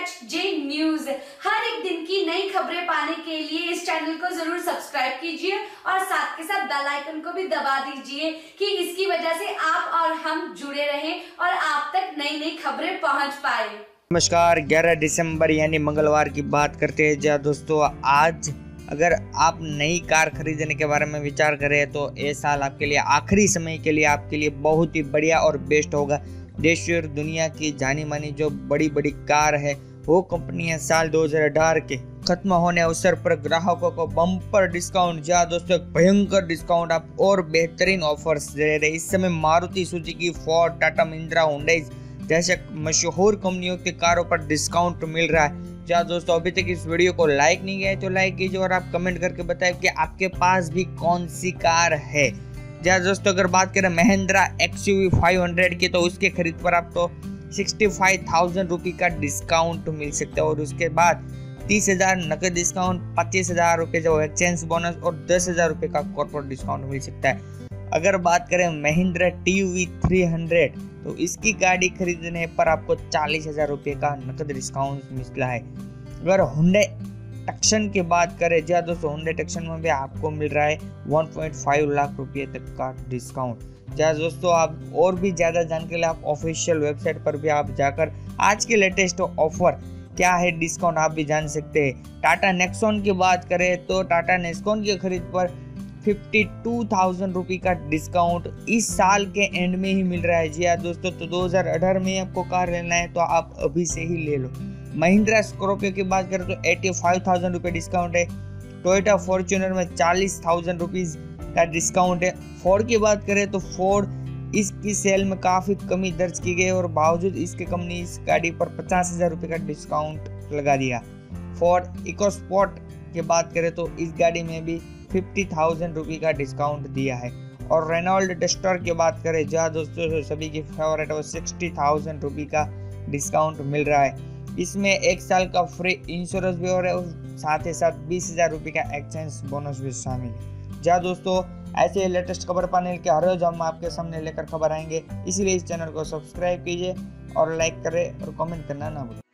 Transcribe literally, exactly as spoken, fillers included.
H J news. हर एक दिन की नई खबरें पाने के लिए इस चैनल को जरूर सब्सक्राइब कीजिए और साथ के साथ बेल आइकन को भी दबा दीजिए कि इसकी वजह से आप और हम जुड़े रहें और आप तक नई नई खबरें पहुंच पाए। नमस्कार, ग्यारह दिसंबर यानी मंगलवार की बात करते हैं। जहाँ दोस्तों आज अगर आप नई कार खरीदने के बारे में विचार करें तो ये साल आपके लिए आखिरी समय के लिए आपके लिए बहुत ही बढ़िया और बेस्ट होगा। देश और दुनिया की जानी मानी जो बड़ी बड़ी कार है वो कंपनियां साल दो हज़ार अठारह के खत्म होने अवसर पर ग्राहकों को बम्पर डिस्काउंट, जहाँ दोस्तों भयंकर डिस्काउंट आप और बेहतरीन ऑफर्स दे रहे हैं। इस समय Maruti Suzuki, Ford, Tata Mahindra, Hyundai जैसे मशहूर कंपनियों के कारों पर डिस्काउंट मिल रहा है। जहाँ दोस्तों अभी तक इस वीडियो को लाइक नहीं किया है तो लाइक कीजिए और आप कमेंट करके बताएं कि आपके पास भी कौन सी कार है। जहाँ दोस्तों अगर बात करें Mahindra X U V five hundred की तो उसके खरीद पर आपको सिक्सटी फाइव थाउजेंड रुपये का डिस्काउंट मिल सकता है और उसके बाद तीस हजार नकद डिस्काउंट, पच्चीस हजार रुपये जो एक्सचेंज बोनस और दस हजार रुपये का कॉर्पोरेट डिस्काउंट मिल सकता है। अगर बात करें Mahindra T U V three hundred तो इसकी गाड़ी खरीदने पर आपको चालीस हजार रुपये का नकद डिस्काउंट मिला है। अगर हुंडई टक्सन की बात करें, जहाँ दोस्तों हुंडई टक्सन में भी आपको मिल रहा है वन पॉइंट फाइव लाख रुपये तक का डिस्काउंट। जहाँ दोस्तों आप और भी ज़्यादा जानने के लिए आप ऑफिशियल वेबसाइट पर भी आप जाकर आज के लेटेस्ट ऑफर क्या है डिस्काउंट आप भी जान सकते हैं। टाटा नेक्सॉन की बात करें तो टाटा नेक्सॉन की खरीद पर फिफ्टी टू थाउजेंड रुपये का डिस्काउंट इस साल के एंड में ही मिल रहा है। जी हाँ दोस्तों, तो दो हज़ार अठारह में आपको कार लेना है तो आप अभी से ही ले लो। महिंद्रा स्कॉर्पियो की बात करें तो एटी फाइव थाउजेंड रुपये डिस्काउंट है। टोयोटा फॉर्च्यूनर में चालीस थाउजेंड रुपीज़ का डिस्काउंट है। फोर्ड की बात करें तो फोर्ड इसकी सेल में काफ़ी कमी दर्ज की गई और बावजूद इसके कंपनी इस गाड़ी पर पचास हज़ार रुपये का डिस्काउंट लगा दिया। फोर्ड इकोस्पोर्ट की बात करें तो इस गाड़ी में भी फिफ्टी थाउजेंड रुपये का डिस्काउंट दिया है। और रेनॉल्ट डस्टर की बात करें जहाँ दोस्तों सभी की फेवरेट है वो सिक्सटी थाउजेंड रुपये का डिस्काउंट मिल रहा है। इसमें एक साल का फ्री इंश्योरेंस भी हो रहा है और साथ ही साथ बीस हजार रुपये का एक्सचेंज बोनस भी शामिल है। जहाँ दोस्तों ऐसे लेटेस्ट खबर पाने के हर रोज हम आपके सामने लेकर खबर आएंगे, इसीलिए इस चैनल को सब्सक्राइब कीजिए और लाइक करें और कमेंट करना ना भूलें।